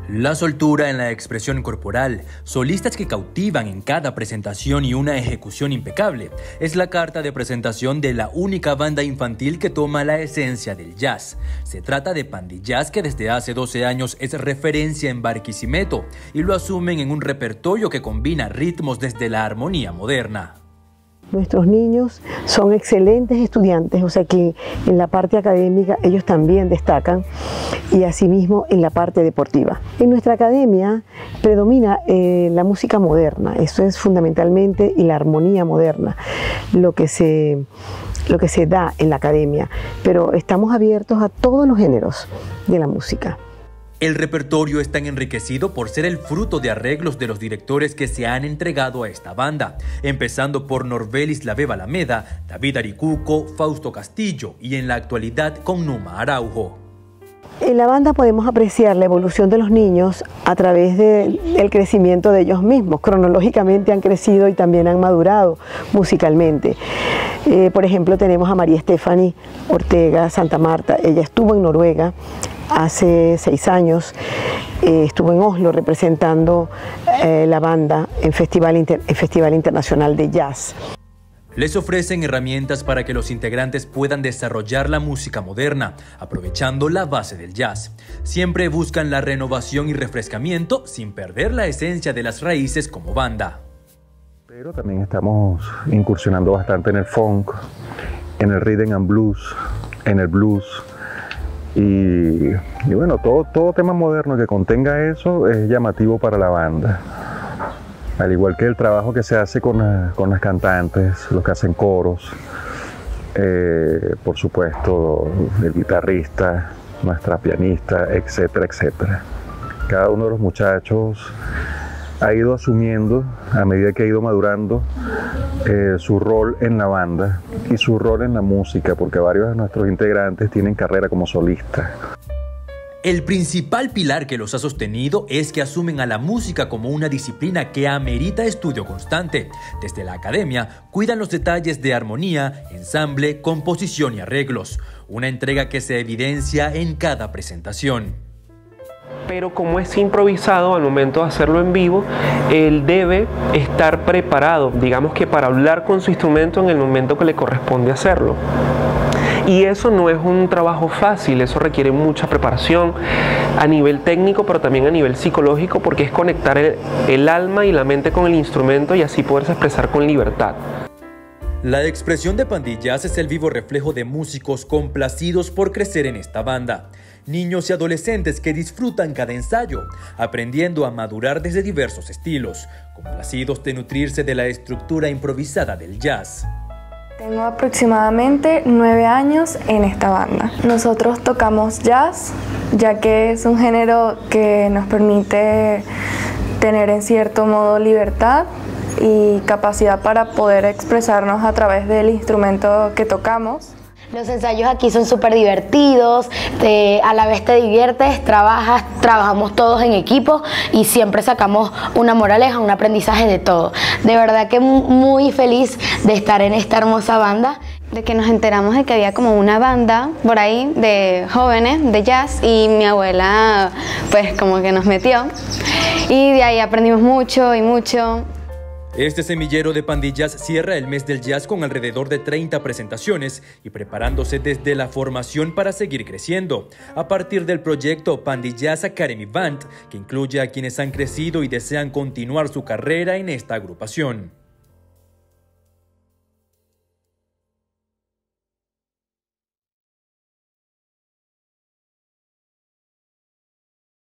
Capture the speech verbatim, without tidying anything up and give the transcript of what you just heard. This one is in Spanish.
La soltura en la expresión corporal, solistas que cautivan en cada presentación y una ejecución impecable, es la carta de presentación de la única banda infantil que toma la esencia del jazz. Se trata de Pandillaz, que desde hace doce años es referencia en Barquisimeto y lo asumen en un repertorio que combina ritmos desde la armonía moderna. Nuestros niños son excelentes estudiantes, o sea que en la parte académica ellos también destacan y asimismo en la parte deportiva. En nuestra academia predomina eh, la música moderna, eso es fundamentalmente, y la armonía moderna, lo que se, lo que se da en la academia, pero estamos abiertos a todos los géneros de la música. El repertorio es tan enriquecido por ser el fruto de arreglos de los directores que se han entregado a esta banda, empezando por Norbelis Laveva Alameda, David Aricuco, Fausto Castillo y en la actualidad con Numa Araujo. En la banda podemos apreciar la evolución de los niños a través del crecimiento de ellos mismos. Cronológicamente han crecido y también han madurado musicalmente. Eh, por ejemplo, tenemos a María Stephanie Ortega Santa Marta. Ella estuvo en Noruega hace seis años, eh, estuvo en Oslo representando eh, la banda en Festival, Inter en Festival Internacional de Jazz. Les ofrecen herramientas para que los integrantes puedan desarrollar la música moderna, aprovechando la base del jazz. Siempre buscan la renovación y refrescamiento sin perder la esencia de las raíces como banda. Pero también estamos incursionando bastante en el funk, en el rhythm and blues, en el blues. Y, y bueno, todo, todo tema moderno que contenga eso es llamativo para la banda. Al igual que el trabajo que se hace con, la, con las cantantes, los que hacen coros, eh, por supuesto el guitarrista, nuestra pianista, etcétera, etcétera. Cada uno de los muchachos ha ido asumiendo, a medida que ha ido madurando, eh, su rol en la banda y su rol en la música, porque varios de nuestros integrantes tienen carrera como solistas. El principal pilar que los ha sostenido es que asumen a la música como una disciplina que amerita estudio constante. Desde la academia cuidan los detalles de armonía, ensamble, composición y arreglos, una entrega que se evidencia en cada presentación. Pero como es improvisado, al momento de hacerlo en vivo, él debe estar preparado, digamos que para hablar con su instrumento en el momento que le corresponde hacerlo. Y eso no es un trabajo fácil, eso requiere mucha preparación a nivel técnico, pero también a nivel psicológico, porque es conectar el, el alma y la mente con el instrumento y así poderse expresar con libertad. La expresión de Pandillaz es el vivo reflejo de músicos complacidos por crecer en esta banda. Niños y adolescentes que disfrutan cada ensayo, aprendiendo a madurar desde diversos estilos, complacidos de nutrirse de la estructura improvisada del jazz. Tengo aproximadamente nueve años en esta banda. Nosotros tocamos jazz, ya que es un género que nos permite tener en cierto modo libertad y capacidad para poder expresarnos a través del instrumento que tocamos. Los ensayos aquí son súper divertidos, te, a la vez te diviertes, trabajas, trabajamos todos en equipo y siempre sacamos una moraleja, un aprendizaje de todo. De verdad que muy feliz de estar en esta hermosa banda. De que nos enteramos de que había como una banda por ahí de jóvenes de jazz y mi abuela pues como que nos metió y de ahí aprendimos mucho y mucho. Este semillero de Pandillaz cierra el mes del jazz con alrededor de treinta presentaciones y preparándose desde la formación para seguir creciendo, a partir del proyecto Pandillaz Academy Band, que incluye a quienes han crecido y desean continuar su carrera en esta agrupación.